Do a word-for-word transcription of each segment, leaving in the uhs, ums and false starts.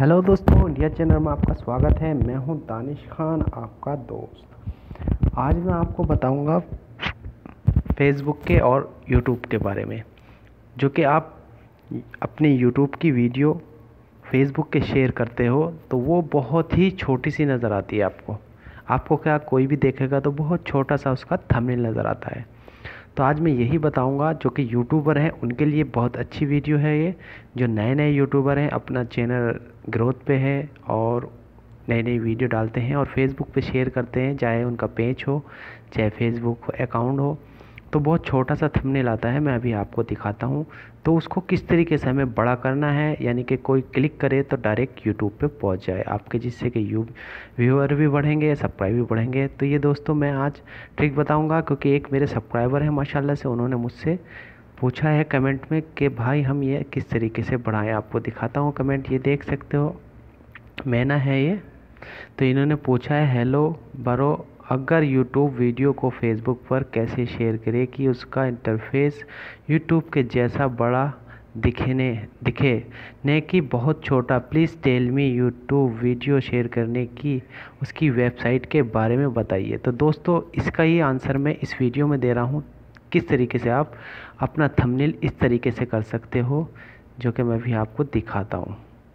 Hello दोस्तों, India channel में आपका स्वागत है। मैं हूं दानिश खान, आपका दोस्त। आज मैं आपको बताऊंगा फेसबुक के और यूट्यूब के बारे में, जो कि आप अपनी यूट्यूब की वीडियो फेसबुक के शेयर करते हो तो वो बहुत ही छोटी सी नज़र आती है आपको आपको क्या कोई भी देखेगा तो बहुत छोटा सा उसका थंबनेल नज़र आता है। तो आज मैं यही बताऊंगा, जो कि यूट्यूबर हैं उनके लिए बहुत अच्छी वीडियो है ये। जो नए नए यूट्यूबर हैं, अपना चैनल ग्रोथ पे है और नई नई वीडियो डालते हैं और फेसबुक पे शेयर करते हैं, चाहे उनका पेज हो चाहे फेसबुक अकाउंट हो, तो बहुत छोटा सा थंबनेल आता है। मैं अभी आपको दिखाता हूँ तो उसको किस तरीके से हमें बड़ा करना है, यानी कि कोई क्लिक करे तो डायरेक्ट यूट्यूब पे पहुँच जाए आपके, जिससे कि यू व्यूअर भी बढ़ेंगे, सब्सक्राइब भी बढ़ेंगे। तो ये दोस्तों मैं आज ट्रिक बताऊंगा, क्योंकि एक मेरे सब्सक्राइबर हैं माशाल्लाह से, उन्होंने मुझसे पूछा है कमेंट में कि भाई हम ये किस तरीके से बढ़ाएं। आपको दिखाता हूँ कमेंट, ये देख सकते हो, मैना है ये। तो इन्होंने पूछा है, हेलो ब्रो, अगर यूट्यूब वीडियो को फेसबुक पर कैसे शेयर करें कि उसका इंटरफेस यूट्यूब के जैसा बड़ा दिखने दिखे ने कि बहुत छोटा। Please tell me YouTube video share करने की उसकी वेबसाइट के बारे में बताइए। तो दोस्तों इसका ही आंसर मैं इस वीडियो में दे रहा हूँ, किस तरीके से आप अपना थंबनेल इस तरीके से कर सकते हो, जो कि मैं भी आपको दिखाता हूँ।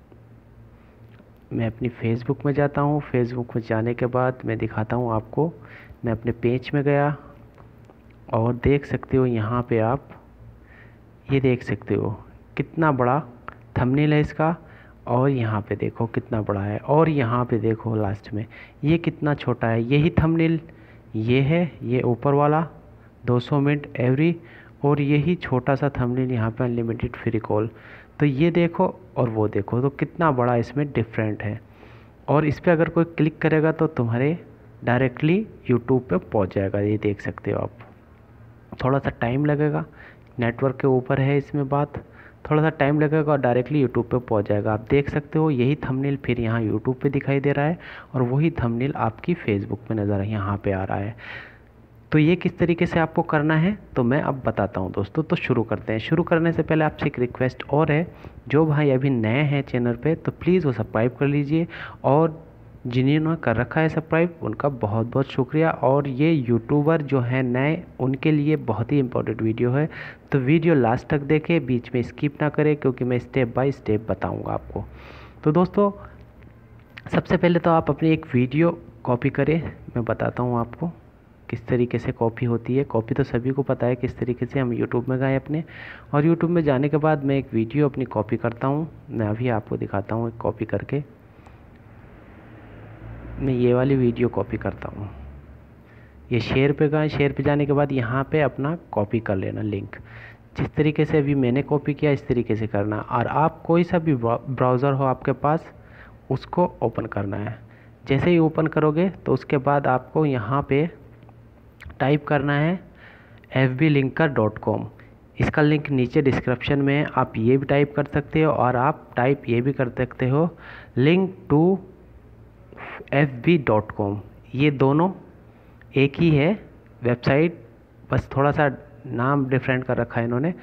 मैं अपनी फेसबुक में जाता हूँ, फेसबुक में जाने के बाद मैं दिखाता हूँ आपको। मैं अपने पेज में गया और देख सकते हो यहाँ पे आप ये देख सकते हो कितना बड़ा थंबनेल है इसका, और यहाँ पे देखो कितना बड़ा है, और यहाँ पे देखो लास्ट में ये कितना छोटा है। यही थंबनेल ये है, ये ऊपर वाला दो सौ मिनट एवरी, और यही छोटा सा थंबनेल यहाँ पे अनलिमिटेड फ्री कॉल। तो ये देखो और वो देखो, तो कितना बड़ा इसमें डिफरेंट है। और इस पर अगर कोई क्लिक करेगा तो तुम्हारे डायरेक्टली यूट्यूब पे पहुंच जाएगा। ये देख सकते हो आप, थोड़ा सा टाइम लगेगा, नेटवर्क के ऊपर है इसमें बात, थोड़ा सा टाइम लगेगा और डायरेक्टली यूट्यूब पे पहुंच जाएगा। आप देख सकते हो यही थंबनेल फिर यहाँ यूट्यूब पे दिखाई दे रहा है, और वही थंबनेल आपकी फेसबुक पे नज़र यहाँ पे आ रहा है। तो ये किस तरीके से आपको करना है तो मैं अब बताता हूँ दोस्तों। तो शुरू करते हैं। शुरू करने से पहले आपसे एक रिक्वेस्ट और है, जो भाई अभी नए हैं चैनल पे तो प्लीज़ वो सब्सक्राइब कर लीजिए, और जिन्होंने कर रखा है सब्सक्राइब उनका बहुत बहुत शुक्रिया। और ये यूट्यूबर जो हैं नए, उनके लिए बहुत ही इंपॉर्टेंट वीडियो है, तो वीडियो लास्ट तक देखें, बीच में स्किप ना करें, क्योंकि मैं स्टेप बाय स्टेप बताऊँगा आपको। तो दोस्तों सबसे पहले तो आप अपनी एक वीडियो कॉपी करें, मैं बताता हूँ आपको किस तरीके से कॉपी होती है। कॉपी तो सभी को पता है किस तरीके से। हम यूट्यूब में गए अपने, और यूट्यूब में जाने के बाद मैं एक वीडियो अपनी कॉपी करता हूँ। मैं अभी आपको दिखाता हूँ एक कॉपी करके। मैं ये वाली वीडियो कॉपी करता हूँ। ये शेयर पे गए, शेयर पे जाने के बाद यहाँ पे अपना कॉपी कर लेना लिंक। जिस तरीके से अभी मैंने कॉपी किया इस तरीके से करना, और आप कोई सा भी ब्राउज़र हो आपके पास उसको ओपन करना है। जैसे ही ओपन करोगे तो उसके बाद आपको यहाँ पे टाइप करना है F B linker dot com. इसका लिंक नीचे डिस्क्रिप्शन में है, आप ये भी टाइप कर सकते हो, और आप टाइप ये भी कर सकते हो link to F B dot com. ये दोनों एक ही है वेबसाइट, बस थोड़ा सा नाम डिफरेंट कर रखा है इन्होंने।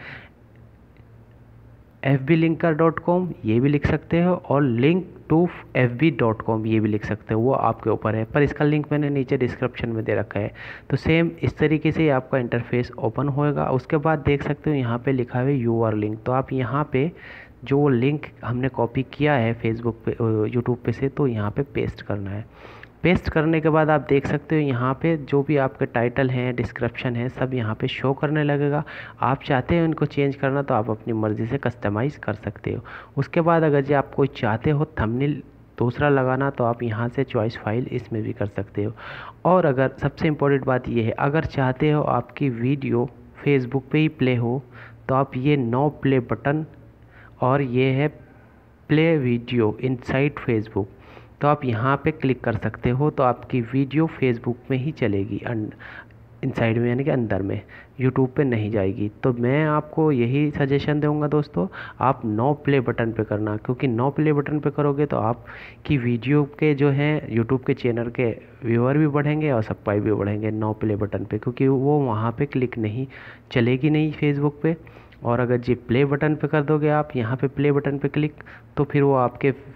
F B linker dot com ये भी लिख सकते हो, और link to F B dot com ये भी लिख सकते हो, वो आपके ऊपर है, पर इसका लिंक मैंने नीचे डिस्क्रिप्शन में दे रखा है। तो सेम इस तरीके से आपका इंटरफेस ओपन होएगा। उसके बाद देख सकते हो यहाँ पे लिखा है यू आर लिंक, तो आप यहाँ पे जो लिंक हमने कॉपी किया है फेसबुक पे यूट्यूब पे से, तो यहाँ पे पेस्ट करना है। पेस्ट करने के बाद आप देख सकते हो यहाँ पे जो भी आपके टाइटल हैं, डिस्क्रिप्शन है, सब यहाँ पे शो करने लगेगा। आप चाहते हो इनको चेंज करना तो आप अपनी मर्ज़ी से कस्टमाइज़ कर सकते हो। उसके बाद अगर जो आप कोई चाहते हो थंबनेल दूसरा लगाना तो आप यहाँ से चॉइस फाइल इसमें भी कर सकते हो। और अगर सबसे इम्पोर्टेंट बात ये है, अगर चाहते हो आपकी वीडियो फेसबुक पे ही प्ले हो तो आप ये नो प्ले बटन, और ये है प्ले वीडियो इनसाइड फेसबुक, तो आप यहाँ पे क्लिक कर सकते हो, तो आपकी वीडियो फेसबुक में ही चलेगी, इनसाइड में यानी कि अंदर में, यूट्यूब पे नहीं जाएगी। तो मैं आपको यही सजेशन दूंगा दोस्तों, आप नो प्ले बटन पे करना, क्योंकि नो प्ले बटन पे करोगे तो आपकी वीडियो के जो हैं यूट्यूब के चैनल के व्यूअर भी बढ़ेंगे और सब्सक्राइब भी बढ़ेंगे नो प्ले बटन पे, क्योंकि वो वहाँ पे क्लिक नहीं चलेगी नहीं फेसबुक पे। और अगर जी प्ले बटन पे कर दोगे आप, यहाँ पे प्ले बटन पे क्लिक, तो फिर वो आपके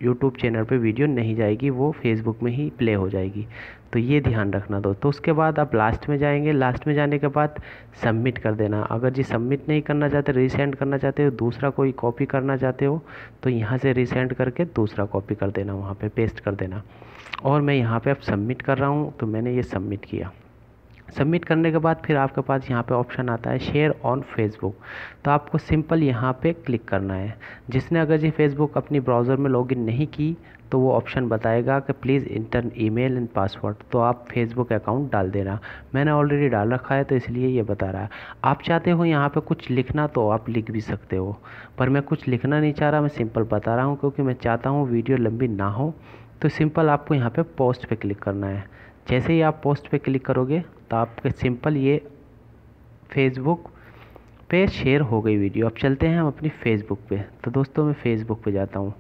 यूट्यूब चैनल पे वीडियो नहीं जाएगी, वो फेसबुक में ही प्ले हो जाएगी। तो ये ध्यान रखना दोस्तों। तो उसके बाद आप लास्ट में जाएंगे, लास्ट में जाने के बाद सबमिट कर देना। अगर जी सबमिट नहीं करना चाहते, रीसेंड करना चाहते हो, दूसरा कोई कॉपी करना चाहते हो, तो यहाँ से रीसेंड करके दूसरा कॉपी कर देना, वहाँ पे पेस्ट कर देना। और मैं यहाँ पे अब सबमिट कर रहा हूँ, तो मैंने ये सबमिट किया। सबमिट करने के बाद फिर आपके पास यहाँ पे ऑप्शन आता है शेयर ऑन फेसबुक। तो आपको सिंपल यहाँ पे क्लिक करना है। जिसने अगर जी फेसबुक अपनी ब्राउज़र में लॉगिन नहीं की, तो वो ऑप्शन बताएगा कि please enter email and password, तो आप फेसबुक अकाउंट डाल देना। मैंने ऑलरेडी डाल रखा है, तो इसलिए ये बता रहा है। आप चाहते हो यहाँ पे कुछ लिखना तो आप लिख भी सकते हो, पर मैं कुछ लिखना नहीं चाह रहा, मैं सिंपल बता रहा हूँ, क्योंकि मैं चाहता हूँ वीडियो लंबी ना हो। तो सिंपल आपको यहाँ पे पोस्ट पे क्लिक करना है। जैसे ही आप पोस्ट पे क्लिक करोगे तो आपके सिंपल ये फेसबुक पे शेयर हो गई वीडियो। अब चलते हैं हम अपनी फेसबुक पे। तो दोस्तों मैं फेसबुक पे जाता हूँ।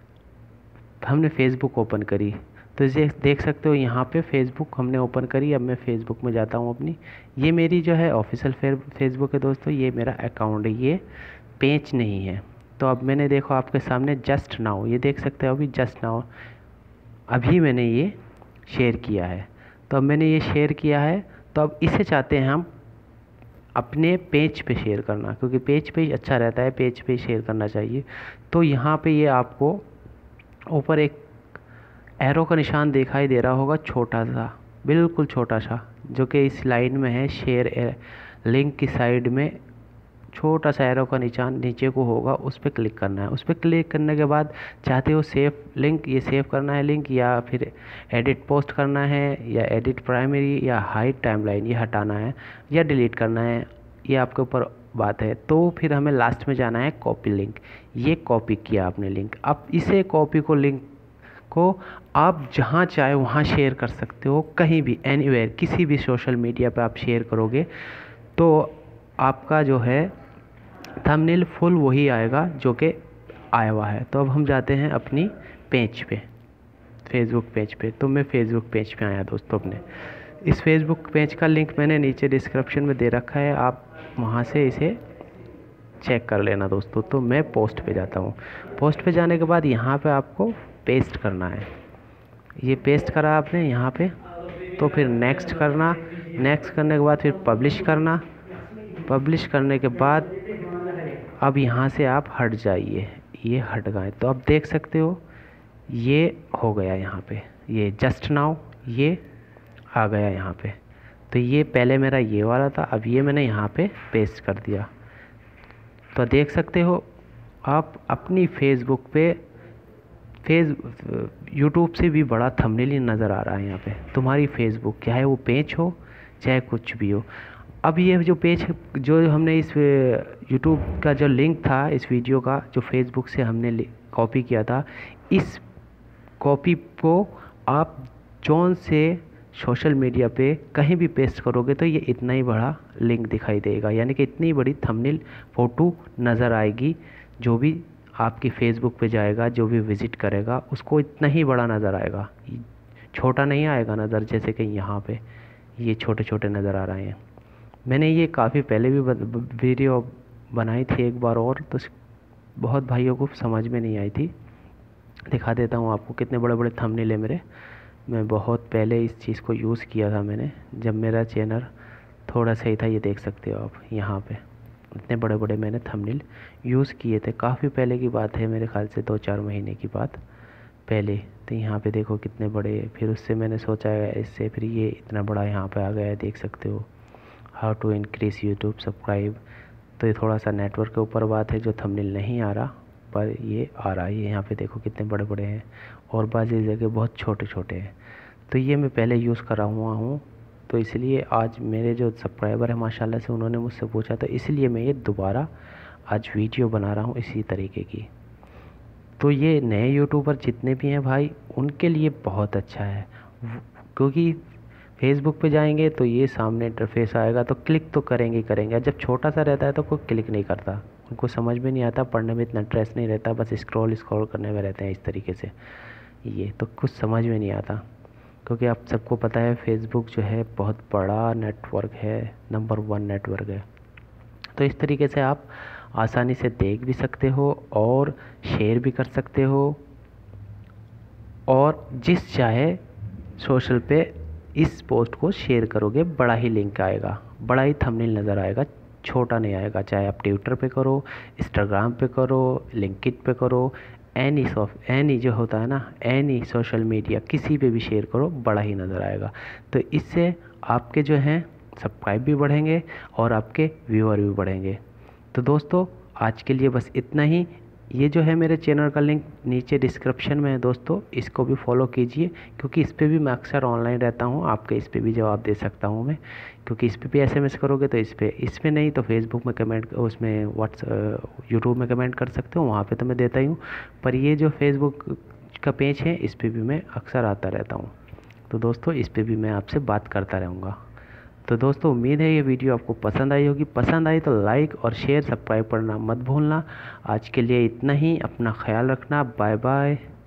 हमने फेसबुक ओपन करी, तो ये देख सकते हो यहाँ पे फेसबुक हमने ओपन करी। अब मैं फेसबुक में जाता हूँ अपनी। ये मेरी जो है ऑफिशियल फेसबुक है दोस्तों, ये मेरा अकाउंट है, ये पेज नहीं है। तो अब मैंने देखो आपके सामने जस्ट नाउ, ये देख सकते हो अभी जस्ट नाउ अभी मैंने ये शेयर किया है। तो अब मैंने ये शेयर किया है, तो अब इसे चाहते हैं हम अपने पेज पे शेयर करना, क्योंकि पेज पे अच्छा रहता है, पेज पे शेयर करना चाहिए। तो यहाँ पे ये आपको ऊपर एक एरो का निशान दिखाई दे रहा होगा, छोटा सा, बिल्कुल छोटा सा, जो कि इस लाइन में है। शेयर लिंक की साइड में छोटा सा एरो का निशान नीचे को होगा, उस पर क्लिक करना है। उस पर क्लिक करने के बाद चाहते हो सेव लिंक, ये सेव करना है लिंक, या फिर एडिट पोस्ट करना है, या एडिट प्राइमरी, या हाइड टाइमलाइन ये हटाना है, या डिलीट करना है, ये आपके ऊपर बात है। तो फिर हमें लास्ट में जाना है कॉपी लिंक। ये कॉपी किया आपने लिंक। अब इसे कॉपी को लिंक को आप जहाँ चाहे वहाँ शेयर कर सकते हो, कहीं भी, एनीवेयर, किसी भी सोशल मीडिया पे आप शेयर करोगे तो आपका जो है थंबनेल फुल वही आएगा जो कि आया हुआ है। तो अब हम जाते हैं अपनी पेज पे, फेसबुक पेज पे। तो मैं फेसबुक पेज पे आया दोस्तों अपने। इस फेसबुक पेज का लिंक मैंने नीचे डिस्क्रिप्शन में दे रखा है, आप वहाँ से इसे चेक कर लेना दोस्तों। तो मैं पोस्ट पे जाता हूँ। पोस्ट पे जाने के बाद यहाँ पे आपको पेस्ट करना है। ये पेस्ट करा आपने यहाँ पे, तो फिर नेक्स्ट करना। नेक्स्ट करने के बाद फिर पब्लिश करना। पब्लिश करने के बाद अब यहाँ से आप हट जाइए, ये हट गए। तो अब देख सकते हो ये हो गया यहाँ पे, ये जस्ट नाउ ये आ गया यहाँ पे। तो ये पहले मेरा ये वाला था, अब ये मैंने यहाँ पे पेस्ट कर दिया। तो देख सकते हो आप अपनी फेसबुक पे फेस यूट्यूब से भी बड़ा थंबनेल ही नज़र आ रहा है यहाँ पे तुम्हारी फेसबुक, चाहे वो पेज हो चाहे कुछ भी हो। अब ये जो पेज जो हमने इस यूट्यूब का जो लिंक था इस वीडियो का, जो फेसबुक से हमने कॉपी किया था, इस कॉपी को आप जौन से सोशल मीडिया पे कहीं भी पेस्ट करोगे तो ये इतना ही बड़ा लिंक दिखाई देगा, यानी कि इतनी बड़ी थंबनेल फ़ोटो नज़र आएगी। जो भी आपकी फेसबुक पे जाएगा, जो भी विज़िट करेगा, उसको इतना ही बड़ा नज़र आएगा, छोटा नहीं आएगा नज़र, जैसे कि यहाँ पे ये छोटे छोटे नज़र आ रहे हैं। मैंने ये काफ़ी पहले भी वीडियो बनाई थी एक बार और, तो बहुत भाइयों को समझ में नहीं आई थी। दिखा देता हूँ आपको कितने बड़े बड़े थंबनेल है मेरे। मैं बहुत पहले इस चीज़ को यूज़ किया था मैंने, जब मेरा चैनल थोड़ा सही था। ये देख सकते हो आप यहाँ पे इतने बड़े बड़े मैंने थंबनेल यूज़ किए थे। काफ़ी पहले की बात है, मेरे ख्याल से दो चार महीने की बात पहले। तो यहाँ पे देखो कितने बड़े, फिर उससे मैंने सोचा इससे फिर ये इतना बड़ा यहाँ पे आ गया है, देख सकते हो। How to increase YouTube subscribe. तो ये थोड़ा सा नेटवर्क के ऊपर बात है, जो थंबनेल नहीं आ रहा, पर ये आ रहा है। ये यहाँ पे देखो कितने बड़े बड़े हैं, और बाज़ी जगह बहुत छोटे छोटे हैं। तो ये मैं पहले यूज़ करा हुआ हूँ, तो इसलिए आज मेरे जो सब्सक्राइबर हैं माशाल्लाह से, उन्होंने मुझसे पूछा, तो इसलिए मैं ये दोबारा आज वीडियो बना रहा हूँ इसी तरीके की। तो ये नए यूट्यूबर जितने भी हैं भाई, उनके लिए बहुत अच्छा है, क्योंकि फेसबुक पे जाएंगे तो ये सामने इंटरफेस आएगा, तो क्लिक तो करेंगे ही करेंगे। जब छोटा सा रहता है तो कोई क्लिक नहीं करता, उनको समझ में नहीं आता, पढ़ने में इतना इंटरेस्ट नहीं रहता, बस स्क्रॉल स्क्रॉल करने में रहते हैं इस तरीके से। ये तो कुछ समझ में नहीं आता, क्योंकि आप सबको पता है फेसबुक जो है बहुत बड़ा नेटवर्क है, नंबर वन नेटवर्क है। तो इस तरीके से आप आसानी से देख भी सकते हो और शेयर भी कर सकते हो, और जिस चाहे सोशल पे इस पोस्ट को शेयर करोगे बड़ा ही लिंक आएगा, बड़ा ही थंबनेल नज़र आएगा, छोटा नहीं आएगा। चाहे आप ट्विटर पे करो, इंस्टाग्राम पे करो, लिंक्डइन पे करो, एनी सॉफ्ट एनी जो होता है ना, एनी सोशल मीडिया किसी पे भी शेयर करो, बड़ा ही नज़र आएगा। तो इससे आपके जो हैं सब्सक्राइब भी बढ़ेंगे और आपके व्यूअर भी बढ़ेंगे। तो दोस्तों आज के लिए बस इतना ही। ये जो है मेरे चैनल का लिंक नीचे डिस्क्रिप्शन में है दोस्तों, इसको भी फॉलो कीजिए, क्योंकि इस पे भी मैं अक्सर ऑनलाइन रहता हूँ, आपके इस पे भी जवाब दे सकता हूँ मैं, क्योंकि इस पे भी एसएमएस करोगे तो इस पे इस पे नहीं तो फेसबुक में कमेंट, उसमें व्हाट्स यूट्यूब में कमेंट कर सकते हो, वहाँ पे तो मैं देता ही हूँ। पर ये जो फेसबुक का पेज है इस पर भी मैं अक्सर आता रहता हूँ। तो दोस्तों इस पर भी मैं आपसे बात करता रहूँगा। तो दोस्तों उम्मीद है ये वीडियो आपको पसंद आई होगी। पसंद आई तो लाइक और शेयर सब्सक्राइब करना मत भूलना। आज के लिए इतना ही, अपना ख्याल रखना, बाय बाय।